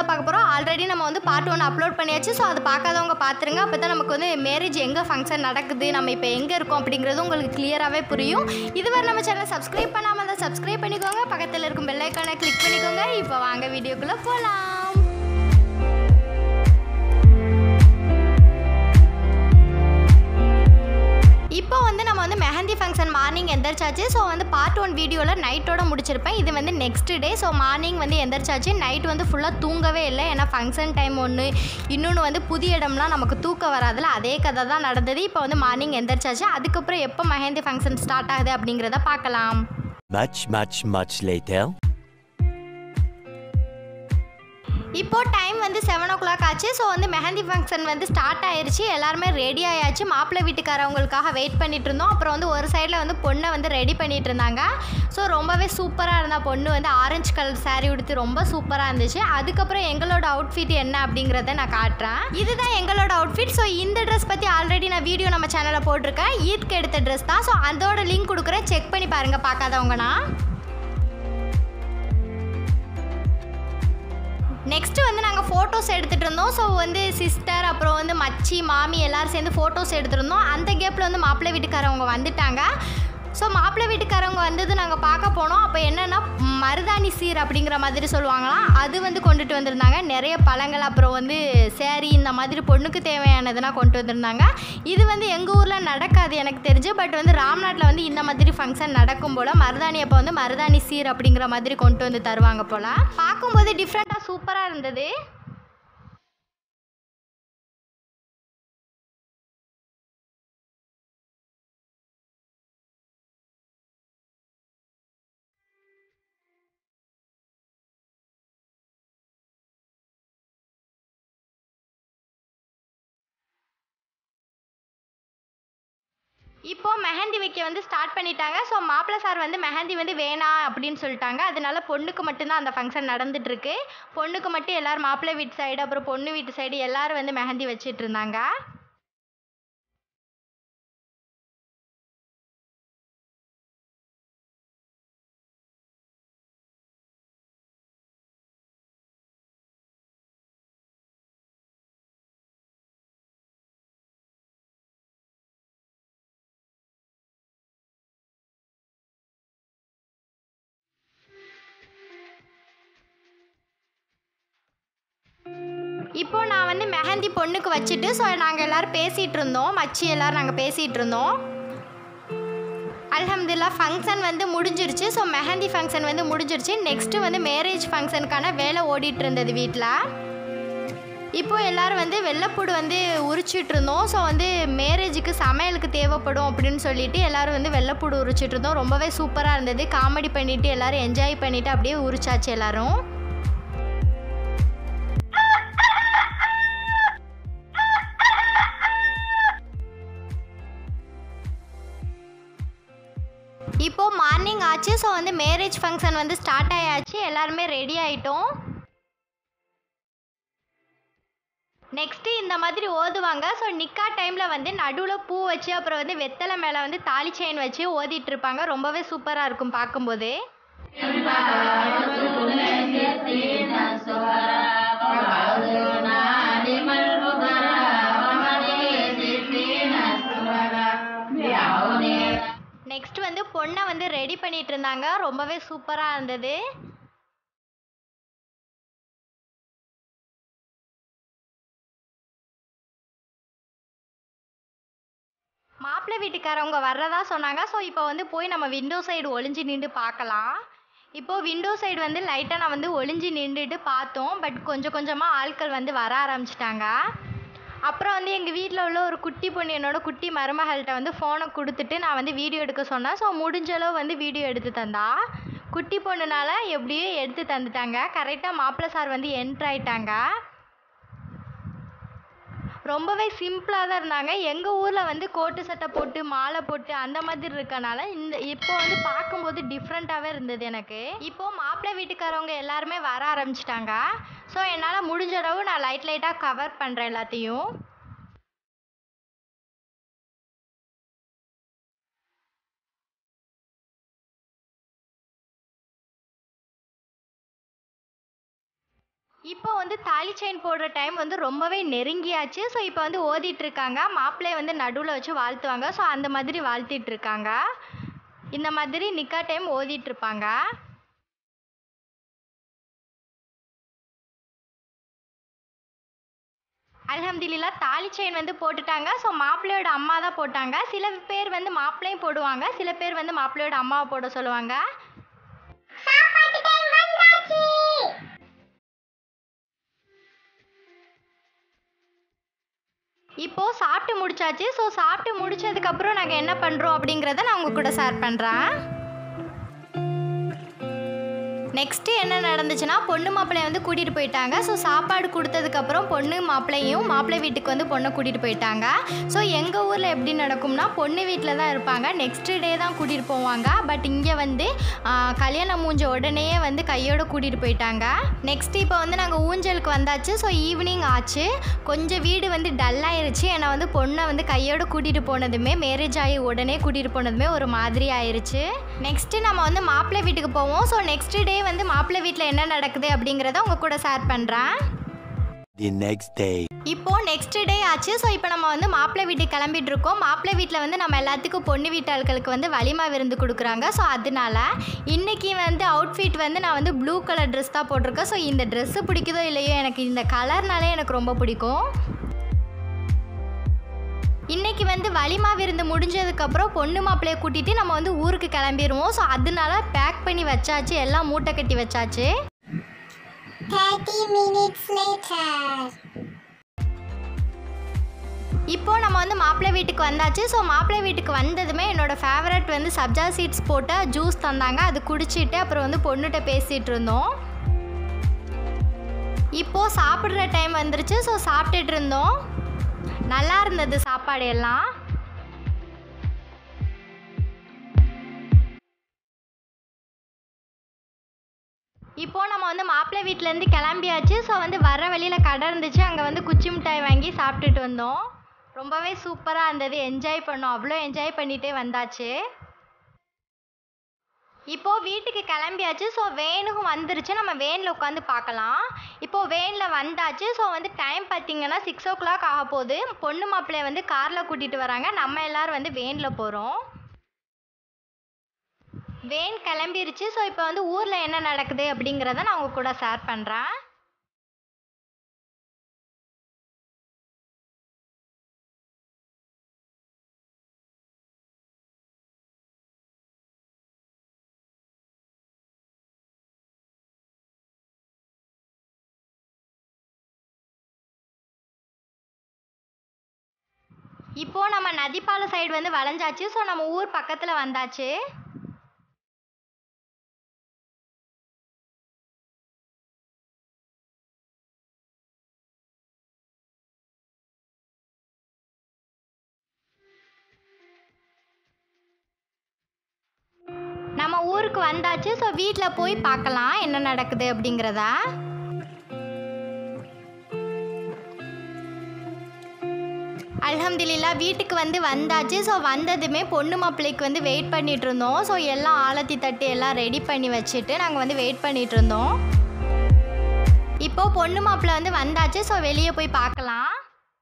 தான் பார்க்க போகிறோம். ஆல்ரெடி நம்ம வந்து பார்ட் 1 அப்லோட் பண்ணியாச்சு. ஸோ அது பார்க்காதவங்க பார்த்துருங்க. அப்போ தான் நமக்கு வந்து மேரேஜ் எங்கே ஃபங்க்ஷன் நடக்குது, நம்ம இப்போ எங்கே இருக்கோம் அப்படிங்கிறது உங்களுக்கு கிளியராகவே புரியும். இதுவரை நம்ம சேனலை சப்ஸ்கிரைப் பண்ணாமல் தான் சப்ஸ்கிரைப் பண்ணிக்கோங்க. பக்கத்தில் இருக்கும் பெல் ஐக்கானை கிளிக் பண்ணிக்கோங்க. இப்போ வாங்க வீடியோக்குள்ளே போகலாம். இப்போ வந்து நம்ம வந்து மெஹந்தி ஃபங்க்ஷன் மார்னிங் எந்திரிச்சாச்சு. ஸோ வந்து பார்ட் 1 வீடியோவில் நைட்டோட முடிச்சிருப்பேன். இது வந்து நெக்ஸ்ட் டே. ஸோ மார்னிங் வந்து எந்திரிச்சாச்சு. நைட் வந்து ஃபுல்லாக தூங்கவே இல்லை. ஏன்னா ஃபங்க்ஷன் டைம் ஒன்று, இன்னொன்று வந்து புதிய இடம்லாம் நமக்கு தூக்கம் வராதுல, அதே கதை தான் நடந்தது. இப்போ வந்து மார்னிங் எந்திரிச்சாச்சு. அதுக்கப்புறம் எப்போ மெஹந்தி ஃபங்க்ஷன் ஸ்டார்ட் ஆகுது அப்படிங்கிறத பார்க்கலாம். Much later. இப்போ டைம் வந்து 7 o'clock ஆச்சு. ஸோ வந்து மெஹந்தி ஃபங்க்ஷன் வந்து ஸ்டார்ட் ஆயிடுச்சு. எல்லாருமே ரெடி ஆயாச்சு. மாப்பிள்ளை வீட்டுக்காரவங்களுக்காக வெயிட் பண்ணிட்டு இருந்தோம். அப்புறம் வந்து ஒரு சைடில் வந்து பொண்ணை வந்து ரெடி பண்ணிட்டு இருந்தாங்க. ஸோ ரொம்பவே சூப்பராக இருந்தா பொண்ணு வந்து ஆரஞ்சு கலர் சாரீ உடுத்தி ரொம்ப சூப்பராக இருந்துச்சு. அதுக்கப்புறம் எங்களோட அவுட்ஃபிட் என்ன அப்படிங்கிறத நான் காட்டுறேன். இதுதான் எங்களோட அவுட்ஃபிட். ஸோ இந்த ட்ரெஸ் பற்றி ஆல்ரெடி நான் வீடியோ நம்ம சேனலில் போட்டிருக்கேன். ஈத்க்கு எடுத்த ட்ரெஸ் தான். ஸோ அதோட லிங்க் கொடுக்குறேன், செக் பண்ணி பாருங்கள் பார்க்காதவங்கண்ணா. நெக்ஸ்ட்டு வந்து நாங்கள் ஃபோட்டோஸ் எடுத்துகிட்டு இருந்தோம். ஸோ வந்து சிஸ்டர், அப்புறம் வந்து மச்சி, மாமி எல்லோரும் சேர்ந்து ஃபோட்டோஸ் எடுத்துருந்தோம். அந்த கேப்பில் வந்து மாப்பிள்ளை வீட்டுக்காரவங்க வந்துட்டாங்க. ஸோ மாப்பிள்ளை வீட்டுக்காரவங்க வந்தது நாங்கள் பார்க்க போனோம். அப்போ என்னென்னா மருதாணி சீர் அப்படிங்கிற மாதிரி சொல்லுவாங்களாம், அது வந்து கொண்டுட்டு வந்திருந்தாங்க. நிறைய பழங்கள், அப்புறம் வந்து சேரீ, இந்த மாதிரி பொண்ணுக்கு தேவையானதுலாம் கொண்டு வந்திருந்தாங்க. இது வந்து எங்கள் ஊரில் நடக்காது எனக்கு தெரிஞ்சு. பட் வந்து ராம்நாட்டில் வந்து இந்த மாதிரி ஃபங்க்ஷன் நடக்கும் போல் மருதாணி அப்போ வந்து மருதாணி சீர் அப்படிங்கிற மாதிரி கொண்டு வந்து தருவாங்க போல். பார்க்கும்போது டிஃப்ரெண்ட்டாக சூப்பராக இருந்தது. இப்போ மெஹந்தி வைக்க வந்து ஸ்டார்ட் பண்ணிட்டாங்க. ஸோ மாப்பிள்ளை சார் வந்து மெஹந்தி வந்து வேணாம் அப்படின்னு சொல்லிட்டாங்க. அதனால பொண்ணுக்கு மட்டும்தான் அந்த ஃபங்க்ஷன் நடந்துட்டுருக்கு. பொண்ணுக்கு மட்டும் எல்லோரும் மாப்பிள்ளை வீட்டு சைடு, அப்புறம் பொண்ணு வீட்டு சைடு எல்லோரும் வந்து மெஹந்தி வச்சிட்டு இருந்தாங்க. இப்போ நான் வந்து மெஹந்தி பொண்ணுக்கு வச்சுட்டு, ஸோ நாங்கள் எல்லோரும் பேசிகிட்டு இருந்தோம். மச்சி எல்லோரும் நாங்கள் பேசிகிட்டு இருந்தோம். அல்ஹம்துலில்லாஹ் ஃபங்க்ஷன் வந்து முடிஞ்சிருச்சு. ஸோ மெஹந்தி ஃபங்க்ஷன் வந்து முடிஞ்சிருச்சு. நெக்ஸ்ட்டு வந்து மேரேஜ் ஃபங்க்ஷனுக்கான வேலை ஓடிட்டு இருந்தது வீட்டில். இப்போது எல்லோரும் வந்து வெள்ளைப்பூடு வந்து உரிச்சிட்டு இருந்தோம். ஸோ வந்து மேரேஜுக்கு சமையலுக்கு தேவைப்படும் அப்படின்னு சொல்லிட்டு எல்லோரும் வந்து வெள்ளைப்பூடு உரிச்சிட்டு இருந்தோம். ரொம்பவே சூப்பராக இருந்தது. காமெடி பண்ணிவிட்டு எல்லோரும் என்ஜாய் பண்ணிவிட்டு அப்படியே உரிச்சாச்சு எல்லோரும். இப்போது மார்னிங் ஆச்சு. ஸோ வந்து மேரேஜ் ஃபங்க்ஷன் வந்து ஸ்டார்ட் ஆயாச்சு. எல்லாருமே ரெடி ஆகிட்டோம். நெக்ஸ்ட்டு இந்த மாதிரி ஓதுவாங்க. ஸோ நிக்கா டைமில் வந்து நடுவில் பூ வச்சு, அப்புறம் வந்து வெத்தலை மேலே வந்து தாலி செயின் வச்சு ஓதிட்டு இருப்பாங்க. ரொம்பவே சூப்பராக இருக்கும் பார்க்கும்போது. நெக்ஸ்ட் வந்து பொண்ணை வந்து ரெடி பண்ணிட்டு இருந்தாங்க. ரொம்பவே சூப்பராக இருந்தது. மாப்பிள்ளை வீட்டுக்காரவங்க வர்றதா சொன்னாங்க. ஸோ இப்போ வந்து போய் நம்ம விண்டோ சைடு ஒளிஞ்சு நின்று பார்க்கலாம். இப்போது விண்டோ சைடு வந்து லைட்டாக நான் வந்து ஒளிஞ்சு நின்றுட்டு பார்த்தோம். பட் கொஞ்சம் கொஞ்சமாக ஆட்கள் வந்து வர ஆரம்பிச்சிட்டாங்க. அப்புறம் வந்து எங்கள் வீட்டில் உள்ள ஒரு குட்டி பொண்ணு என்னோடய குட்டி மருமகள்கிட்ட வந்து ஃபோனை கொடுத்துட்டு நான் வந்து வீடியோ எடுக்க சொன்னேன். ஸோ முடிஞ்சளவு வந்து வீடியோ எடுத்து தந்தா. குட்டி பொண்ணுனால எப்படியோ எடுத்து தந்துட்டாங்க. கரெக்டாக மாப்பிள்ளை சார் வந்து என்ட்ரு ஆயிட்டாங்க. ரொம்பவே சிம்பிளாக தான் இருந்தாங்க. எங்கள் ஊரில் வந்து கோட்டு சட்டை போட்டு மாலை போட்டு அந்த மாதிரி இருக்கனால இப்போ வந்து பார்க்கும்போது டிஃப்ரெண்ட்டாகவே இருந்தது எனக்கு. இப்போது மாப்பிள்ளை வீட்டுக்காரவங்க எல்லாருமே வர ஆரம்பிச்சிட்டாங்க. ஸோ என்னால் முடிஞ்ச அளவு நான் லைட்டாக கவர் பண்ணுறேன் எல்லாத்தையும். இப்போ வந்து தாலி செயின் போடுற டைம் வந்து ரொம்பவே நெருங்கியாச்சு. ஸோ இப்போ வந்து ஓதிட்டு இருக்காங்க. மாப்பிள்ளைய வந்து நடுவுல வச்சு வாழ்த்துவாங்க. ஸோ அந்த மாதிரி வாழ்த்திட்டு இருக்காங்க. இந்த மாதிரி நிக்கா டைம் ஓதிட்டு இருப்பாங்க. அல்ஹம்துலில்லாஹ் தாலி செயின் வந்து போட்டுட்டாங்க. ஸோ மாப்பிள்ளையோட அம்மா தான் போட்டாங்க. சில பேர் வந்து மாப்பிள்ளையும் போடுவாங்க. சில பேர் வந்து மாப்பிள்ளையோட அம்மாவை போட சொல்லுவாங்க. இப்போ சாப்பிட்டு முடிச்சாச்சு. ஸோ சாப்பிட்டு முடிச்சதுக்கப்புறம் நாங்கள் என்ன பண்ணுறோம் அப்படிங்கிறத நான் உங்கள் கூட ஷேர் பண்ணுறேன். நெக்ஸ்ட்டு என்ன நடந்துச்சுன்னா பொண்ணு மாப்பிள்ளைய வந்து கூட்டிகிட்டு போயிட்டாங்க. ஸோ சாப்பாடு கொடுத்ததுக்கப்புறம் பொண்ணு மாப்பிள்ளையும் மாப்பிள்ளை வீட்டுக்கு வந்து பொண்ணை கூட்டிகிட்டு போயிட்டாங்க. ஸோ எங்கள் ஊரில் எப்படி நடக்கும்னா பொண்ணு வீட்டில் தான் இருப்பாங்க. நெக்ஸ்ட் டே தான் கூட்டிகிட்டு போவாங்க. பட் இங்கே வந்து கல்யாணம் மூஞ்ச உடனேயே வந்து கையோடு கூட்டிகிட்டு போயிட்டாங்க. நெக்ஸ்ட்டு இப்போ வந்து நாங்கள் ஊஞ்சலுக்கு வந்தாச்சு. ஸோ ஈவினிங் ஆச்சு. கொஞ்சம் வீடு வந்து டல்லாயிருச்சு. ஏன்னா வந்து பொண்ணை வந்து கையோடு கூட்டிகிட்டு போனதுமே மேரேஜ் ஆகி உடனே கூட்டிகிட்டு போனதுமே ஒரு மாதிரி ஆயிடுச்சு. நெக்ஸ்ட்டு நம்ம வந்து மாப்பிள்ளை வீட்டுக்கு போவோம். ஸோ நெக்ஸ்ட் டே வந்து மாப்பிள்ளை வீட்டில் என்ன நடக்குது அப்படிங்கிறத உங்க கூட ஷேர் பண்ணுறேன். இப்போ நெக்ஸ்ட் டே ஆச்சு. ஸோ இப்போ நம்ம வந்து மாப்பிள்ளை வீட்டுக்கு கிளம்பிட்டு இருக்கோம். மாப்பிள்ளை வீட்டில் வந்து நம்ம எல்லாத்துக்கும் பொண்ணு வீட்டாளுக்கு வந்து வலிமா விருந்து கொடுக்குறாங்க. ஸோ அதனால இன்னைக்கு வந்து அவுட்ஃபிட் வந்து நான் வந்து ப்ளூ கலர் ட்ரெஸ் தான் போட்டிருக்கேன். ஸோ இந்த ட்ரெஸ்ஸு பிடிக்குதோ இல்லையோ எனக்கு இந்த கலர்னாலே எனக்கு ரொம்ப பிடிக்கும். இன்றைக்கி வந்து வலிமா விருந்து முடிஞ்சதுக்கப்புறம் பொண்ணு மாப்பிள்ளையை கூட்டிகிட்டு நம்ம வந்து ஊருக்கு கிளம்பிடுவோம். ஸோ அதனால பேக் பண்ணி வச்சாச்சு. எல்லாம் மூட்டை கட்டி வச்சாச்சு. 30 minutes later. இப்போ நம்ம வந்து மாப்பிள்ளை வீட்டுக்கு வந்தாச்சு. ஸோ மாப்பிள்ளை வீட்டுக்கு வந்ததுமே என்னோடய ஃபேவரட் வந்து சப்ஜா சீட்ஸ் போட்ட ஜூஸ் தந்தாங்க. அது குடிச்சிட்டு அப்புறம் வந்து பொண்ணுகிட்ட பேசிகிட்டு இருந்தோம். இப்போது சாப்பிட்ற டைம் வந்துருச்சு. ஸோ சாப்பிட்டுட்டு இருந்தோம். நல்லா இருந்தது சாப்பாடு எல்லாம். இப்போ நம்ம வந்து மாப்பிள்ளை வீட்டிலேருந்து கிளம்பியாச்சு. ஸோ வந்து வர வழியில் கடை இருந்துச்சு. அங்கே வந்து குச்சி மிட்டாய் வாங்கி சாப்பிட்டுட்டு வந்தோம். ரொம்பவே சூப்பராக இருந்தது. என்ஜாய் பண்ணோம். அவ்வளோ என்ஜாய் பண்ணிகிட்டே வந்தாச்சு. இப்போது வீட்டுக்கு கிளம்பியாச்சு. ஸோ வேனும் வந்துருச்சு. நம்ம வேனில் உட்காந்து பார்க்கலாம். இப்போது வேனில் வந்தாச்சு. ஸோ வந்து டைம் பார்த்திங்கன்னா 6 o'clock ஆக போகுது. பொண்ணு மாப்பிள்ளைய வந்து காரில் கூட்டிகிட்டு வராங்க. நம்ம எல்லோரும் வந்து வேனில் போகிறோம். வேன் கிளம்பிருச்சு. ஸோ இப்போ வந்து ஊரில் என்ன நடக்குது அப்படிங்கிறத நான் உங்கள் கூட ஷேர் பண்ணுறேன். இப்போது நம்ம நதிப்பாலம் சைடு வந்து வளைஞ்சாச்சு. ஸோ நம்ம ஊர் பக்கத்தில் வந்தாச்சு. நம்ம ஊருக்கு வந்தாச்சு. ஸோ வீட்டில் போய் பார்க்கலாம் என்ன நடக்குது அப்படிங்கிறத. அல்ஹம்துலில்லாஹ் வீட்டுக்கு வந்து வந்தாச்சு. ஸோ வந்ததுமே பொண்ணு மாப்பிள்ளைக்கு வந்து வெயிட் பண்ணிகிட்டு இருந்தோம். ஸோ எல்லாம் ஆலத்தி தட்டு எல்லாம் ரெடி பண்ணி வச்சுட்டு நாங்கள் வந்து வெயிட் பண்ணிகிட்டு இருந்தோம். இப்போது பொண்ணு மாப்பிள்ளை வந்து வந்தாச்சு. ஸோ வெளியே போய் பார்க்கலாம்.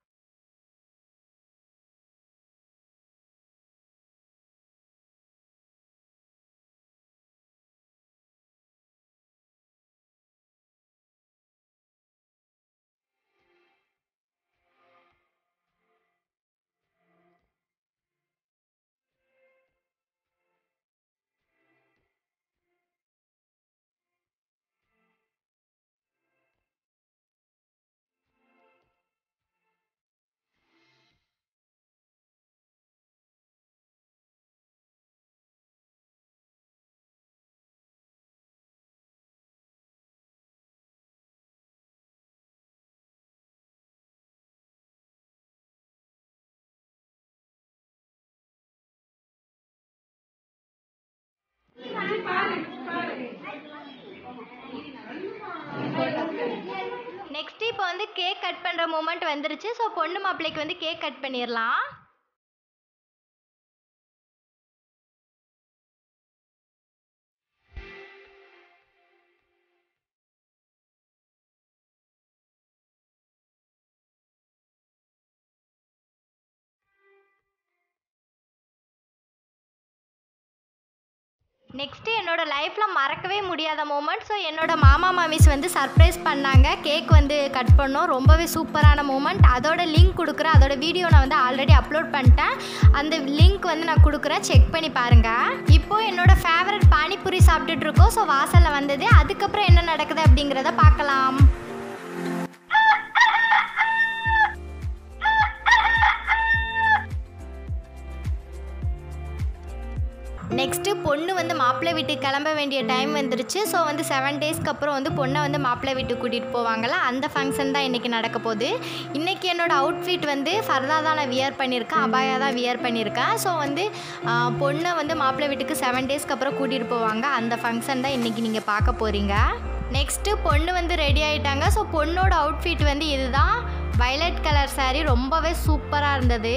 நெக்ஸ்ட் இப்போ வந்து கேக் கட் பண்ணுற மூமெண்ட் வந்துருச்சு. ஸோ பொண்ணு மாப்பிள்ளைக்கு வந்து கேக் கட் பண்ணிடலாம். நெக்ஸ்ட்டு என்னோட லைஃப்பில் மறக்கவே முடியாத மூமெண்ட். ஸோ என்னோட மாமா மாமிஸ் வந்து சர்ப்ரைஸ் பண்ணாங்க. கேக் வந்து கட் பண்ணோம். ரொம்பவே சூப்பரான மூமெண்ட். அதோட லிங்க் கொடுக்குறேன். அதோட வீடியோ நான் வந்து ஆல்ரெடி அப்லோட் பண்ணிட்டேன். அந்த லிங்க் வந்து நான் கொடுக்குறேன், செக் பண்ணி பாருங்கள். இப்போது என்னோட ஃபேவரட் பானிபூரி சாப்பிட்டுட்டு இருக்கோம். ஸோ வாசலில் வந்தது. அதுக்கப்புறம் என்ன நடக்குது அப்படிங்கிறத பார்க்கலாம். நெக்ஸ்ட்டு பொண்ணு வந்து மாப்பிள்ளை வீட்டுக்கு கிளம்ப வேண்டிய டைம் வந்துருச்சு. ஸோ வந்து 7 டேஸ்க்கு அப்புறம் வந்து பொண்ணை வந்து மாப்பிள்ளை வீட்டுக்கு கூட்டிகிட்டு போவாங்களா, அந்த ஃபங்க்ஷன் தான் இன்றைக்கி நடக்க போகுது. இன்றைக்கி என்னோடய அவுட்ஃபிட் வந்து ஃபர்தா தான் நான் வியர் பண்ணியிருக்கேன், அபாயா தான் வியர் பண்ணியிருக்கேன். ஸோ வந்து பொண்ணை வந்து மாப்பிள்ளை வீட்டுக்கு 7 டேஸ்க்கு அப்புறம் கூட்டிகிட்டு போவாங்க. அந்த ஃபங்க்ஷன் தான் இன்றைக்கி நீங்கள் பார்க்க போகிறீங்க. நெக்ஸ்ட்டு பொண்ணு வந்து ரெடி ஆகிட்டாங்க. ஸோ பொண்ணோட அவுட்ஃபிட் வந்து இதுதான், வயலட் கலர் சாரீ, ரொம்பவே சூப்பராக இருந்தது.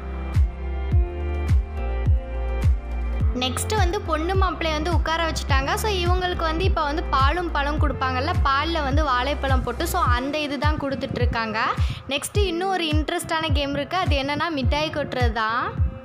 நெக்ஸ்ட்டு வந்து பொண்ணு மாப்பிள்ளையை வந்து உட்கார வச்சுட்டாங்க. ஸோ இவங்களுக்கு வந்து இப்போ வந்து பாலும் பழம் கொடுப்பாங்கல்ல, பாலில் வந்து வாழைப்பழம் போட்டு, ஸோ அந்த இது தான் கொடுத்துட்ருக்காங்க. நெக்ஸ்ட்டு இன்னும் ஒரு இன்ட்ரெஸ்டான கேம் இருக்குது. அது என்னென்னா மிட்டாய் கொட்டுறது தான்.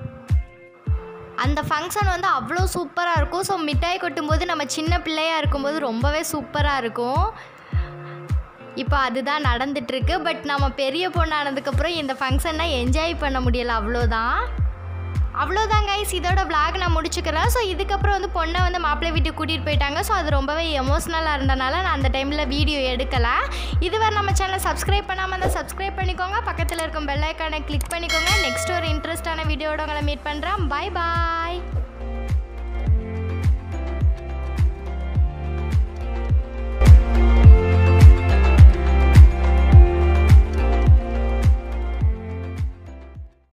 அந்த ஃபங்க்ஷன் வந்து அவ்வளோ சூப்பராக இருக்கும். ஸோ மிட்டாய் கொட்டும்போது நம்ம சின்ன பிள்ளையாக இருக்கும்போது ரொம்பவே சூப்பராக இருக்கும். இப்போ அதுதான் நடந்துகிட்ருக்கு. பட் நம்ம பெரிய பொண்ணானதுக்கப்புறம் இந்த ஃபங்க்ஷனை என்ஜாய் பண்ண முடியலை, அவ்வளோதான் கைஸ். இதோட vlog நான் முடிச்சுக்கிறேன். ஸோ இதுக்கப்புறம் வந்து பொண்ணை வந்து மாப்பிள்ளை வீட்டுக்கு கூட்டிகிட்டு போயிட்டாங்க. ஸோ அது ரொம்பவே எமோஷ்னலாக இருந்தனால நான் அந்த டைமில் வீடியோ எடுக்கலை. இதுவரை நம்ம சேனலை சப்ஸ்கிரைப் பண்ணாமல் இருந்தால் சப்ஸ்கிரைப் பண்ணிக்கோங்க. பக்கத்தில் இருக்கும் பெல் ஐக்கானை கிளிக் பண்ணிக்கோங்க. நெக்ஸ்ட் ஒரு இன்ட்ரெஸ்டான வீடியோட உங்களை மீட் பண்ணுறேன். பாய் பாய்.